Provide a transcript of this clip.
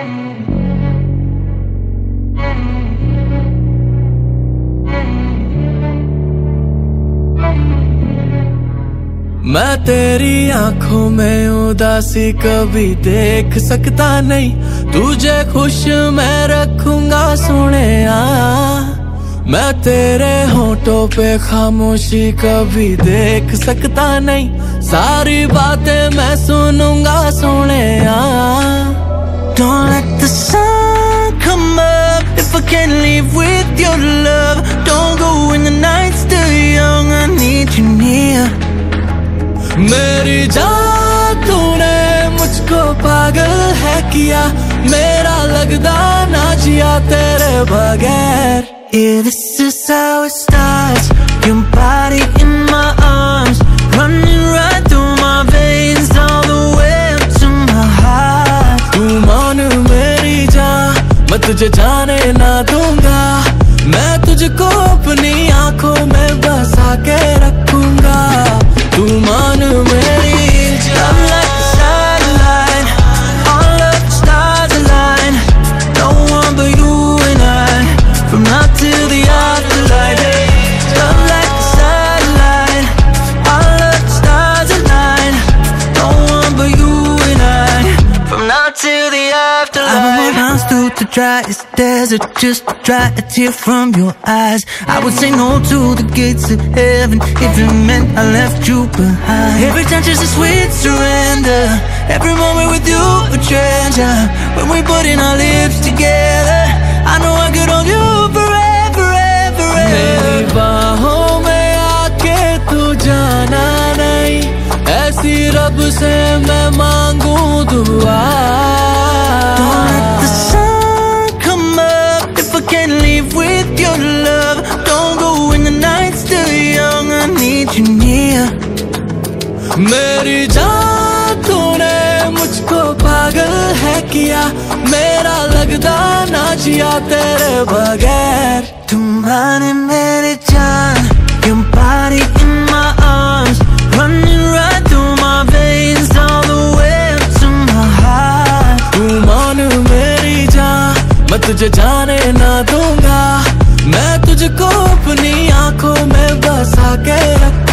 मैं तेरी आंखों में उदासी कभी देख सकता नहीं, तुझे खुश मैं रखूंगा सोने आ। मैं तेरे होठों पे खामोशी कभी देख सकता नहीं, सारी बातें मैं सुनूंगा सोने आ। Don't let the sun come up if I can't leave with your love. Don't go when the night's still young, I need you near. मेरी जान तूने मुझको पागल है किया, मेरा लगदा ना जिया तेरे बगैर। Yeah, this is how it starts. Your body in my arms, running right through my veins, all the way up to my heart. तू मान मेरी जान, मैं तुझे जाने ना दूंगा, मैं तुझको अपनी आंखों में बसा के रखूंगा। तू मान मेरी I'm like a satellite, all of the stars align. No one but you and I, from now till the afterlife. I'm like a satellite, all of the stars align. No one but you and I, from now till the afterlife. I would run through the driest desert just to dry a tear from your eyes. I would say no to the gates of heaven if it meant I left you behind. Every touch is a sweet surrender, every moment with you a treasure. When we put in our lips together, I know I could hold you forever, ever, ever. मेरी बाहों में आके तू जाना नहीं, ऐसी रब से मैं मांगू दुआ। Don't let the sun come up if I can't leave with your love. Don't go when the night's still young, I need you near. मेरी जान तूने मुझको पागल है किया, मेरा लगदा ना जिया तेरे बगैर। तुम्हारे मेरे जान, your body in my arms, running right through my veins, all the way up to my heart. तू मान मेरी जान, मैं तुझे जाने ना दूंगा, मैं तुझको अपनी आंखों में बसा के रखूंगा।